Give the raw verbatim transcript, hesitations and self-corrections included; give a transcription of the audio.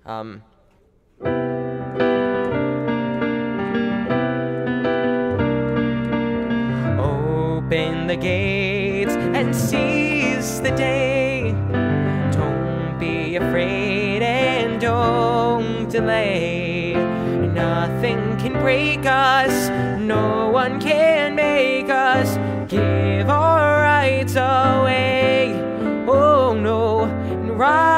Um, Open the gates and seize the day. Don't be afraid and don't delay. Nothing can break us, no one can make us give our rights away. Oh no, and right